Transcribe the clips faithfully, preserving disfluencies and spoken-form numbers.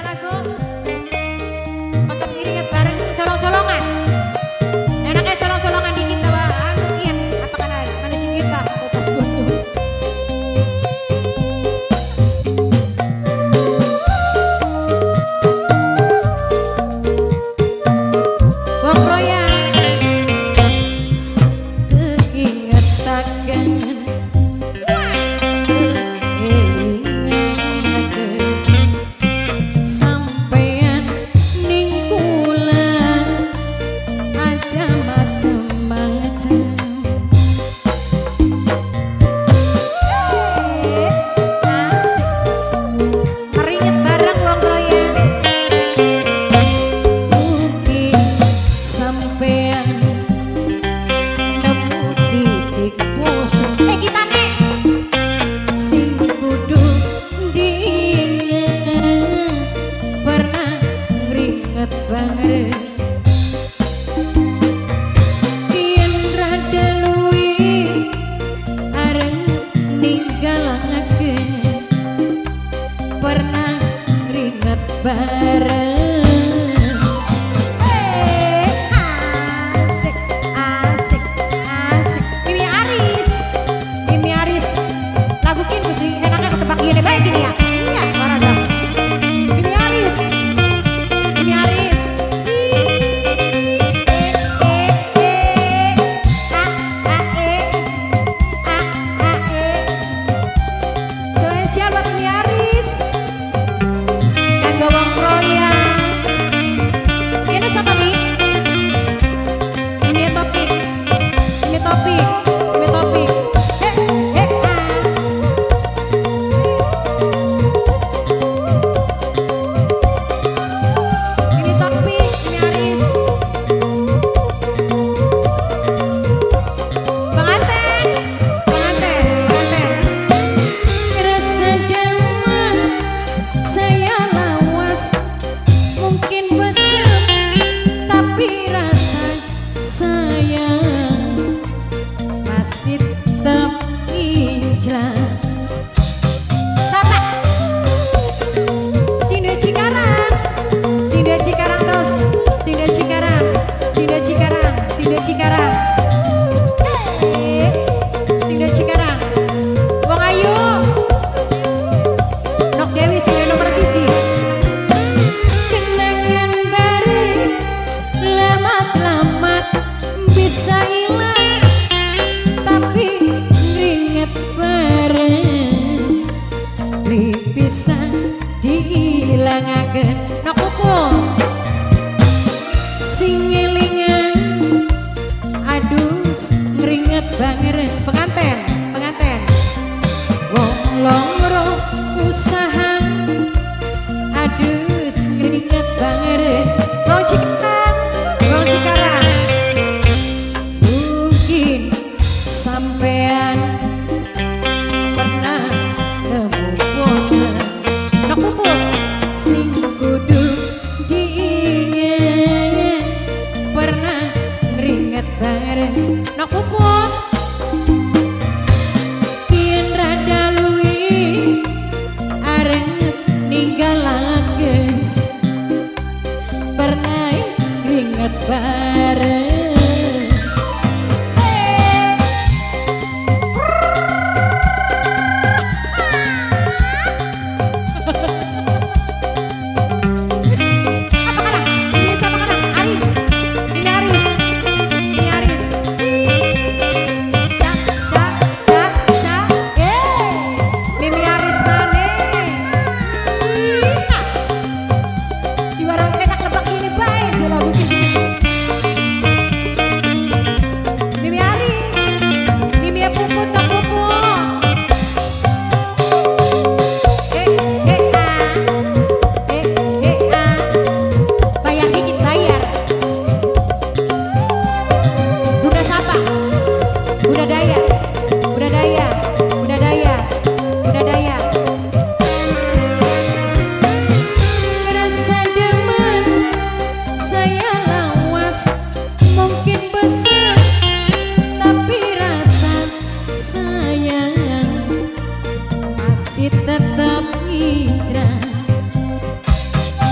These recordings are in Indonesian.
tetap hijrah.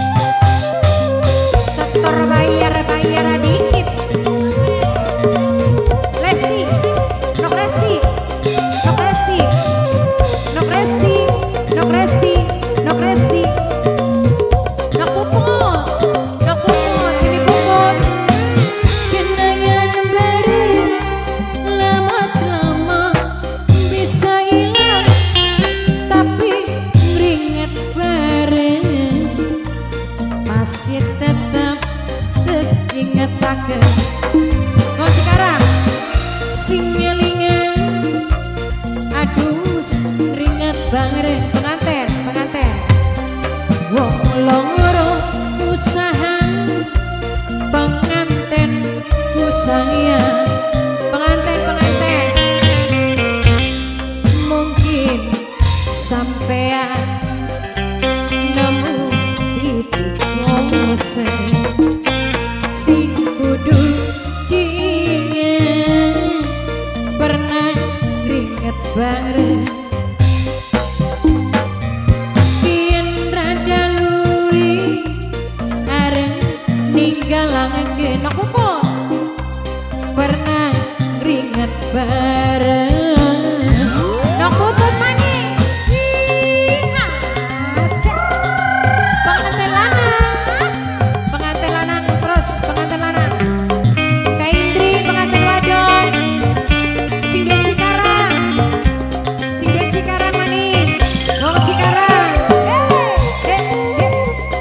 banget penganten penganten wong loro usaha penganten ku sayang penganten penganten mungkin sampean nemu itu ngose sing kudu diinget pernah ringet bareng biyen rada luwi areng ninggalanke nopo pernah ringet bareng nopo maning asik pengantin lanang pengantin lanang terus pengantin lanang Kak Indri pengantin wadon sing duwe Cikarang sing duwe Cikarang maning wong Cikarang eh eh eh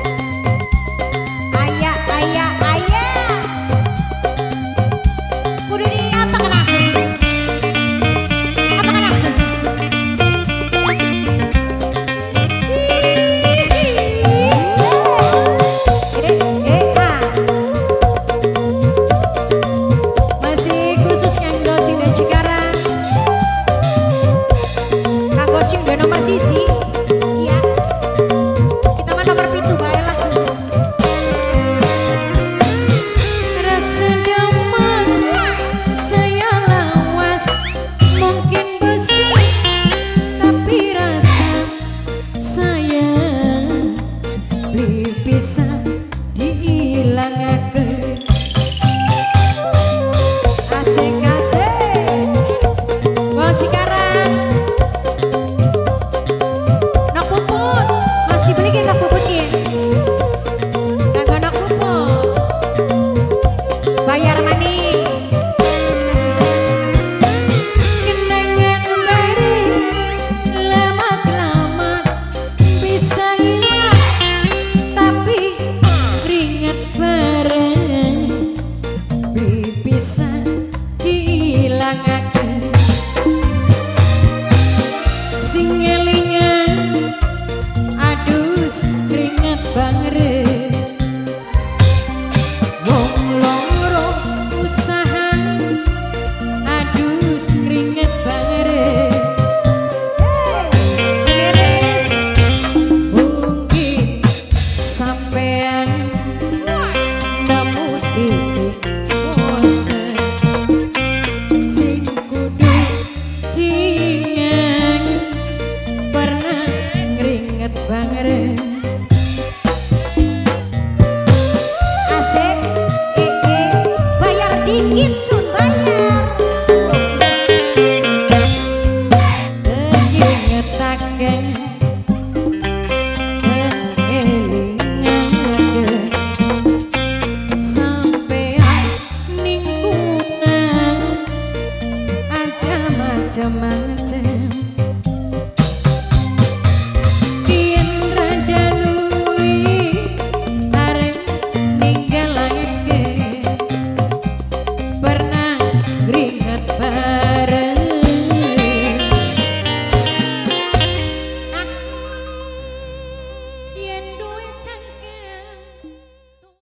ayah ayah ayah kudu di apa kena apa kena eh eh ah masih khusus nganggo sing duwe Cikarang kanggo sing duwe nomor siji iya kita mah nomor pitu bae lah rasa damai saya lawas mungkin besar tapi rasa sayang bisa dihilangakeun asik-asik wong Cikarang nok puput masih beli ke nok puput ki kanggo nok puput bayar maning kenangan bareng lama-lama bisa hilang tapi ringat bareng bisa dihilangakeun sing ngelingan aduh ringat banget wong loro usaha aduh ringat banget beres mungkin sampean nemu titik bosen sing kudu diinget pernah ngeringet banget asik eh eh bayar dikit sun bayar ngingetaken pengelingaken sampean ning kuna aja macam